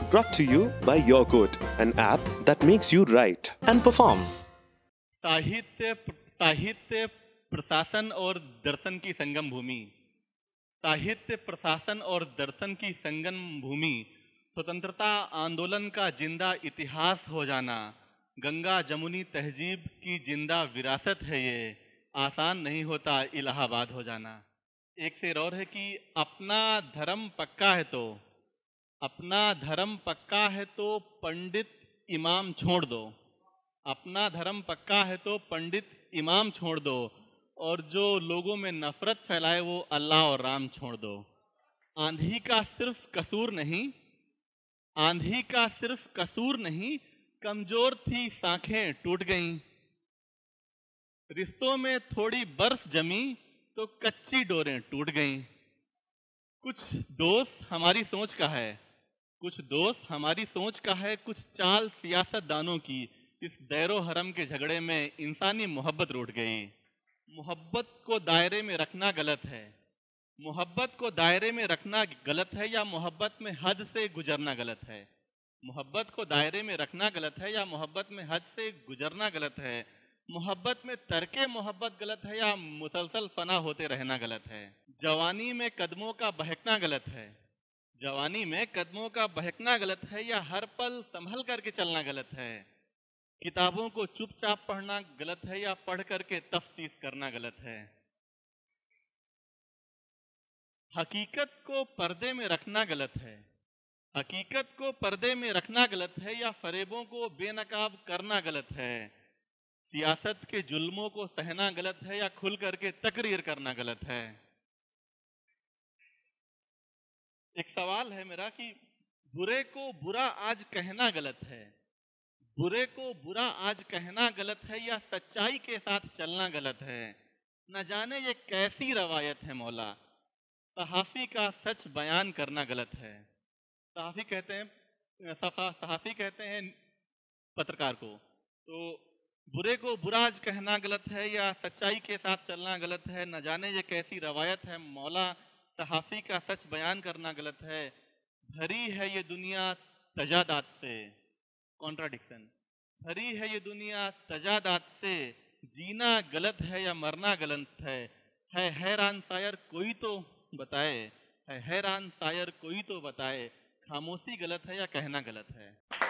Brought to you by YourQuote, an app that makes you write and perform. साहित्य प्रशासन और दर्शन की संगम भूमि। साहित्य प्रशासन और दर्शन की संगम भूमि, स्वतंत्रता आंदोलन का जिंदा इतिहास हो जाना, गंगा जमुनी तहजीब की जिंदा विरासत है ये, आसान नहीं होता इलाहाबाद हो जाना। एक शेर और है कि अपना धर्म पक्का है तो, अपना धर्म पक्का है तो पंडित इमाम छोड़ दो, अपना धर्म पक्का है तो पंडित इमाम छोड़ दो, और जो लोगों में नफरत फैलाए वो अल्लाह और राम छोड़ दो। आंधी का सिर्फ कसूर नहीं, आंधी का सिर्फ कसूर नहीं, कमजोर थी सांखें टूट गईं। रिश्तों में थोड़ी बर्फ जमी तो कच्ची डोरें टूट गईं। कुछ दोस्त हमारी सोच का है, कुछ दोस्त हमारी सोच का है, कुछ चाल सियासतदानों की, इस दैरो हरम के झगड़े में इंसानी मोहब्बत रूठ गई। मोहब्बत को दायरे में रखना गलत है, मोहब्बत को दायरे में रखना गलत है या मोहब्बत में हद से गुजरना गलत है। मोहब्बत को दायरे में रखना गलत है या मोहब्बत में हद से गुजरना गलत है। मोहब्बत में तर्के मोहब्बत गलत है या मुसलसल फना होते रहना गलत है। जवानी में कदमों का बहकना गलत है, जवानी में कदमों का बहकना गलत है या हर पल संभल करके चलना गलत है। किताबों को चुपचाप पढ़ना गलत है या पढ़ करके तफ्तीश करना गलत है। हकीकत को पर्दे में रखना गलत है, हकीकत को पर्दे में रखना गलत है या फरेबों को बेनकाब करना गलत है। सियासत के जुल्मों को सहना गलत है या खुल करके तकरीर करना गलत है। एक सवाल है मेरा कि बुरे को बुरा आज कहना गलत है, बुरे को बुरा आज कहना गलत है या सच्चाई के साथ चलना गलत है। न जाने ये कैसी रवायत है मौला, सहाफी का सच बयान करना गलत है। सहाफी कहते हैं, सहाफी कहते हैं पत्रकार को, तो बुरे को बुरा आज कहना गलत है या सच्चाई के साथ चलना गलत है। न जाने ये कैसी रवायत है मौला, सहाफी का सच बयान करना गलत है। भरी है ये दुनिया तजादात से, कॉन्ट्राडिक्शन, भरी है ये दुनिया तजादात से, जीना गलत है या मरना गलत है हैरान शायर कोई तो बताए, है हैरान शायर कोई तो बताए, खामोशी गलत है या कहना गलत है।